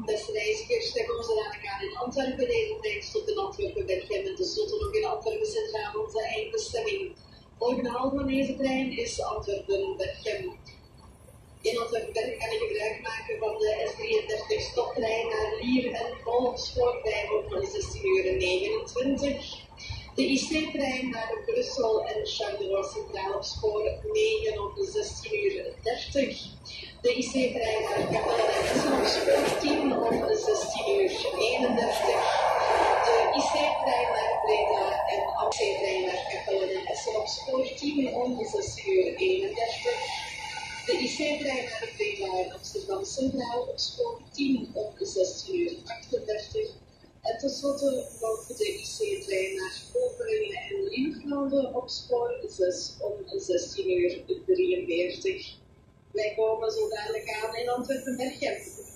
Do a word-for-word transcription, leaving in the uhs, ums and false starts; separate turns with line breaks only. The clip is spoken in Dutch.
Beste reizigers, wij komen zo dadelijk aan in Antwerpen. Deze trein stopt in Antwerpen, bercham en tenslotte nog in Antwerpen Centraal, onze eindbestemming. Volgende halte van deze trein is Antwerpen, bercham. In Antwerpen kan je gebruik maken van de S drieëndertig stoptrein naar Lier en Vol op spoor vijf om zestien uur negenentwintig. De I C-trein naar Brussel en Charleroi Centraal op spoor negen om zestien uur dertig. De I C-trein naar Kappelen en Essen op spoor tien om zestien uur eenendertig. De I C-trein naar Breda en de A C-trein naar Kappelen en Essen op spoor tien om zestien uur eenendertig. De I C-trein naar Breda en Amsterdam Centraal op spoor tien om zestien uur achtendertig. En tenslotte nog de I C-trein naar Overingen en Lieflanden op spoor zes om zestien uur drieënveertig. Wij komen zo dadelijk aan in Antwerpen-Berchem.